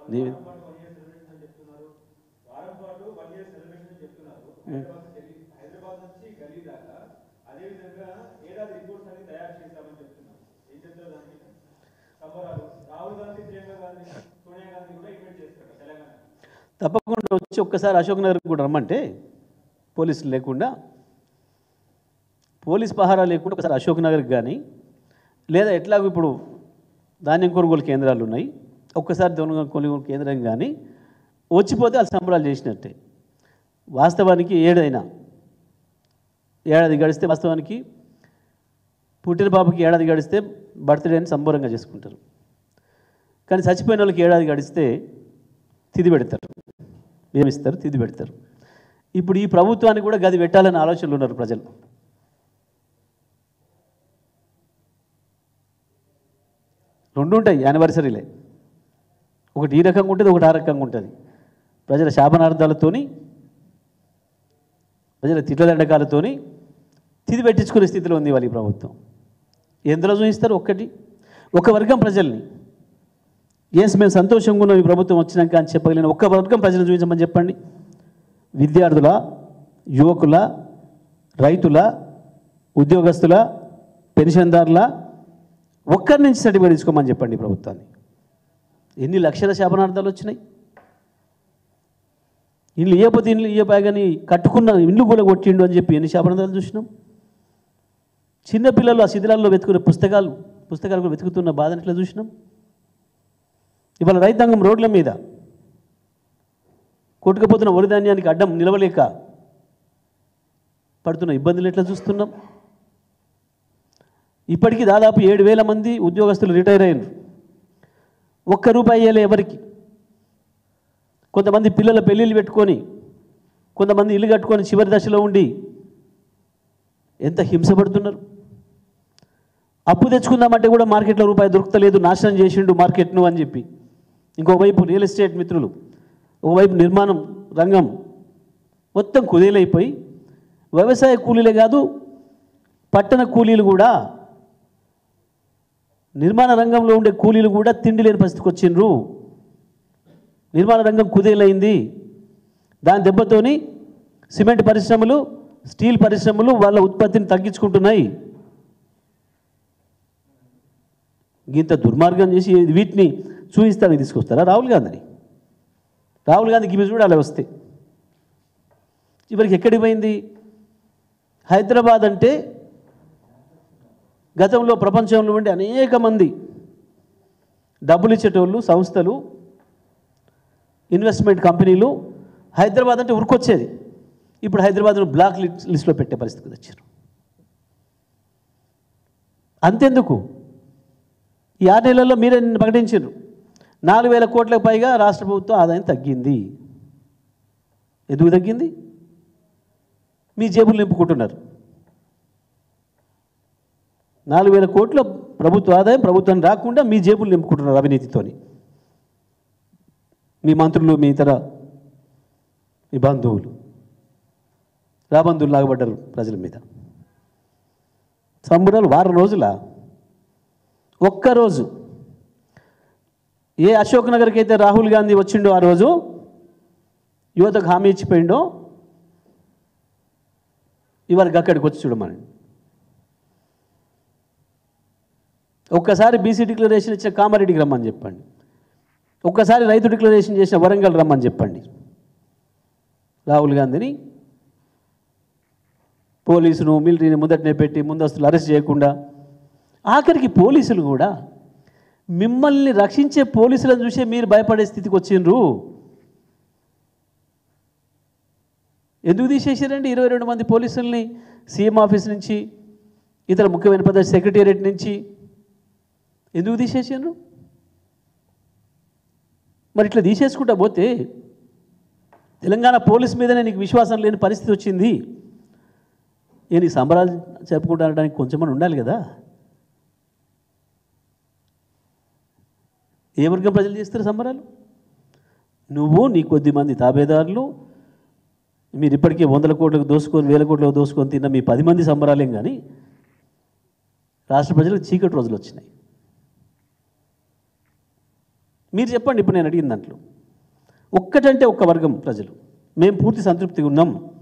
తప్పకుండా వచ్చి ఒక్కసారి అశోక్ నగర్ కూడా రమ్మంటే పోలీసులు లేకుండా, పోలీస్ పహారా లేకుండా ఒకసారి అశోక్ నగర్కి కానీ, లేదా ఎట్లాగో ఇప్పుడు ధాన్యం కొనుగోలు కేంద్రాలు ఉన్నాయి, ఒక్కసారి ధాన్యం కొనుగోలు కేంద్రం కానీ వచ్చిపోతే వాళ్ళు సంబరాలు చేసినట్టే. వాస్తవానికి ఏడాది గడిస్తే, వాస్తవానికి పుట్టిన పాపకి ఏడాది గడిస్తే బర్త్డే అని సంబరంగా చేసుకుంటారు. కానీ చచ్చిపోయిన వాళ్ళకి ఏడాది గడిస్తే తిథి పెడతారు, ఏమిస్తారు, తిథి పెడతారు. ఇప్పుడు ఈ ప్రభుత్వానికి కూడా గది పెట్టాలని ఆలోచనలు ఉన్నారు ప్రజలు. రెండు ఉంటాయి యానివర్సరీలే, ఒకటి ఈ రకంగా ఉంటుంది, ఒకటి ఆ రకంగా ఉంటుంది. ప్రజల శాపనార్థాలతోని, ప్రజల తిట్లదండకాలతోని తిథి పెట్టించుకునే స్థితిలో ఉంది వాళ్ళ ఈ ప్రభుత్వం. ఎందులో చూపిస్తారు? ఒక వర్గం ప్రజల్ని, ఎస్ మేము సంతోషంగా ఉన్నాం ఈ ప్రభుత్వం వచ్చినాక అని చెప్పగలిగిన ఒక్క వర్గం ప్రజలను చూపించమని చెప్పండి. విద్యార్థుల, యువకుల, రైతుల, ఉద్యోగస్తుల, పెన్షన్దారుల ఒక్కరి నుంచి సర్టిఫికేట్ తీసుకోమని చెప్పండి ప్రభుత్వాన్ని. ఎన్ని లక్షల శాపనార్థాలు వచ్చినాయి. ఇల్లు ఇవ్వకపోతే ఇల్లు ఇవ్వగాని కట్టుకున్న ఇల్లు కూడా కొట్టిండు అని చెప్పి ఎన్ని శాపనార్థాలు చూసినాం. చిన్నపిల్లలు ఆ శిథిలాల్లో వెతుకునే పుస్తకాలు కూడా వెతుకుతున్న బాధను ఎట్లా చూసినాం. ఇవాళ రైతాంగం రోడ్ల మీద కొట్టుకుపోతున్న వరి ధాన్యానికి అడ్డం నిలవలేక పడుతున్న ఇబ్బందులు ఎట్లా చూస్తున్నాం. ఇప్పటికీ దాదాపు 7,000 మంది ఉద్యోగస్తులు రిటైర్ అయ్యారు. ₹1 ఇయ్యలే ఎవరికి. కొంతమంది పిల్లల పెళ్ళిళ్ళు పెట్టుకొని, కొంతమంది ఇల్లు కట్టుకొని చివరి దశలో ఉండి ఎంత హింసపడుతున్నారు. అప్పు తెచ్చుకుందామంటే కూడా మార్కెట్లో రూపాయి దొరుకుతలేదు, నాశనం చేసిండు మార్కెట్ను అని చెప్పి. ఇంకోవైపు రియల్ ఎస్టేట్ మిత్రులు, ఒకవైపు నిర్మాణం రంగం మొత్తం కుదేలైపోయి, వ్యవసాయ కూలీలే కాదు పట్టణ కూలీలు కూడా, నిర్మాణ రంగంలో ఉండే కూలీలు కూడా తిండి లేని పరిస్థితికి వచ్చిండ్రు. నిర్మాణ రంగం కుదేలైంది. దాని దెబ్బతోని సిమెంట్ పరిశ్రమలు, స్టీల్ పరిశ్రమలు వాళ్ళ ఉత్పత్తిని తగ్గించుకుంటున్నాయి. ఇంత దుర్మార్గం చేసి వీటిని చూపిస్తానికి తీసుకొస్తారా రాహుల్ గాంధీని? రాహుల్ గాంధీకి ఇవి చూడాలి వస్తే. చివరికి ఎక్కడికి పోయింది? హైదరాబాద్ అంటే గతంలో ప్రపంచంలో ఉండే అనేక మంది డబ్బులు ఇచ్చేటోళ్ళు, సంస్థలు, ఇన్వెస్ట్మెంట్ కంపెనీలు హైదరాబాద్ అంటే ఉరికొచ్చేది. ఇప్పుడు హైదరాబాద్ను బ్లాక్ లిస్ట్లో పెట్టే పరిస్థితికి వచ్చారు. అంతెందుకు, ఈ 6 నెలల్లో మీరే ప్రకటించారు 4,000 కోట్లకు పైగా రాష్ట్ర ప్రభుత్వం ఆదాయం తగ్గింది. ఎందుకు తగ్గింది? మీ జేబులు నింపుకుంటున్నారు. 4,000 కోట్ల ప్రభుత్వ ఆదాయం ప్రభుత్వం రాకుండా మీ జేబులు నింపుకుంటున్నారు అవినీతితోని. మీ మంత్రులు, మీ ఇతర మీ బంధువులు, రాబంధువులు లాగబడ్డారు ప్రజల మీద. సంబరాలు వారం రోజుల, ఒక్కరోజు ఏ అశోక్ నగర్కి అయితే రాహుల్ గాంధీ వచ్చిండో ఆ రోజు యువతకు హామీ ఇచ్చిపోయిండో, ఇవాళకి అక్కడికి వచ్చి చూడమని. ఒక్కసారి బీసీ డిక్లరేషన్ ఇచ్చిన కామారెడ్డికి రమ్మని చెప్పండి. ఒక్కసారి రైతు డిక్లరేషన్ చేసిన వరంగల్ రమ్మని చెప్పండి. రాహుల్ గాంధీని పోలీసును, మిలిటరీని ముందటనే పెట్టి ముందస్తులు అరెస్ట్ చేయకుండా, ఆఖరికి పోలీసులు కూడా మిమ్మల్ని రక్షించే పోలీసులను చూసే మీరు భయపడే స్థితికి వచ్చిండ్రు. ఎందుకు తీసేసారండి 22 మంది పోలీసుల్ని సీఎం ఆఫీస్ నుంచి, ఇతర ముఖ్యమైన పద సెక్రటేరియట్ నుంచి ఎందుకు తీసేసారు? మరి ఇట్లా తీసేసుకుంటా పోతే తెలంగాణ పోలీస్ మీదనే నీకు విశ్వాసం లేని పరిస్థితి వచ్చింది. నీ సంబరాలు జరుపుకుంటానడానికి కొంచెమని ఉండాలి కదా. ఏ వర్గం ప్రజలు చేస్తారు సంబరాలు? నువ్వు, నీ కొద్ది మంది తాబేదారులు, మీరు ఇప్పటికే 100 కోట్లకు దోసుకొని 1000 కోట్లకు దోసుకొని తిన్న మీ 10 మంది సంబరాలేం కానీ రాష్ట్ర ప్రజలకు చీకటి రోజులు వచ్చినాయి. మీరు చెప్పండి ఇప్పుడు నేను అడిగిన దాంట్లో. ఒక్కటంటే ఒక్క వర్గం ప్రజలు మేము పూర్తి సంతృప్తిగా ఉన్నాం